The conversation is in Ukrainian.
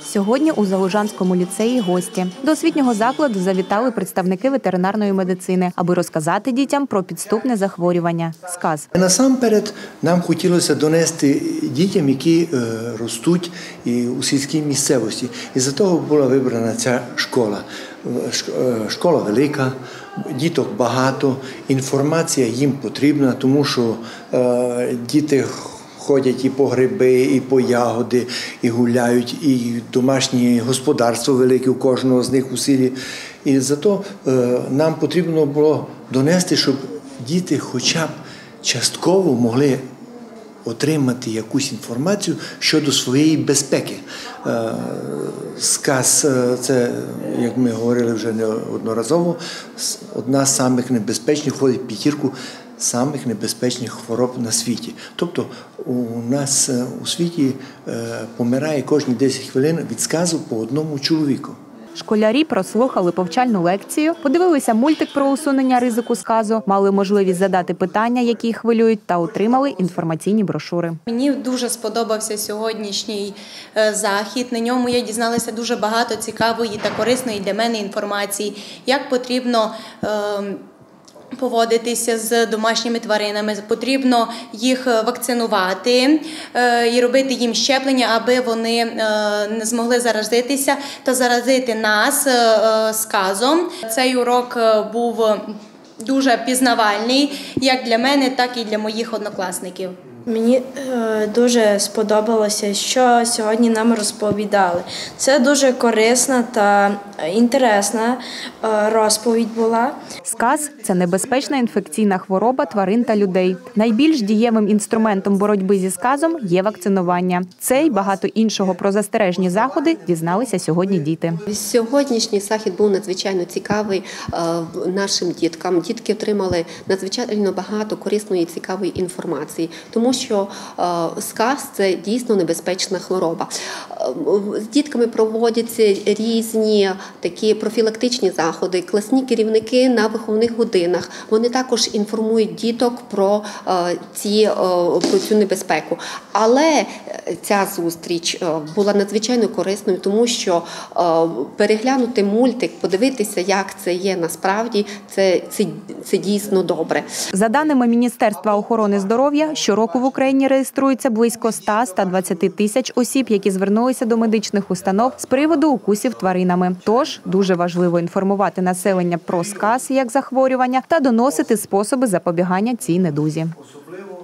Сьогодні у Залужанському ліцеї гості. До освітнього закладу завітали представники ветеринарної медицини, аби розказати дітям про підступне захворювання – сказ. Насамперед нам хотілося донести дітям, які ростуть у сільській місцевості. І за того була вибрана ця школа. Школа велика, діток багато, інформація їм потрібна, тому що діти ходять і по гриби, і по ягоди, і гуляють, і домашнє господарство велике у кожного з них у селі. І зато нам потрібно було донести, щоб діти хоча б частково могли отримати якусь інформацію щодо своєї безпеки. Сказ – це, як ми говорили вже неодноразово, одна з самих небезпечних, входить в п'ятірку самих небезпечних хвороб на світі. Тобто у нас у світі помирає кожні 10 хвилин від сказу по одному чоловіку. Школярі прослухали повчальну лекцію, подивилися мультик про усунення ризику сказу, мали можливість задати питання, які їх хвилюють, та отримали інформаційні брошури. Мені дуже сподобався сьогоднішній захід. На ньому я дізналася дуже багато цікавої та корисної для мене інформації, як потрібно поводитися з домашніми тваринами, потрібно їх вакцинувати і робити їм щеплення, аби вони не змогли заразитися та заразити нас сказом. Цей урок був дуже пізнавальний, як для мене, так і для моїх однокласників. Мені дуже сподобалося, що сьогодні нам розповідали. Це дуже корисна та інтересна розповідь була. Сказ – це небезпечна інфекційна хвороба тварин та людей. Найбільш дієвим інструментом боротьби зі сказом є вакцинування. Це й багато іншого про застережні заходи дізналися сьогодні діти. Сьогоднішній захід був надзвичайно цікавий нашим діткам. Дітки отримали надзвичайно багато корисної і цікавої інформації, тому що сказ – це дійсно небезпечна хвороба. З дітками проводяться різні такі профілактичні заходи. Класні керівники на виховних годинах, вони також інформують діток про цю небезпеку. Але ця зустріч була надзвичайно корисною, тому що переглянути мультик, подивитися, як це є насправді, це дійсно добре. За даними Міністерства охорони здоров'я, щороку в Україні реєструється близько 100-120 тисяч осіб, які звернулися до медичних установ з приводу укусів тваринами. Тож, дуже важливо інформувати населення про сказ як захворювання та доносити способи запобігання цій недузі.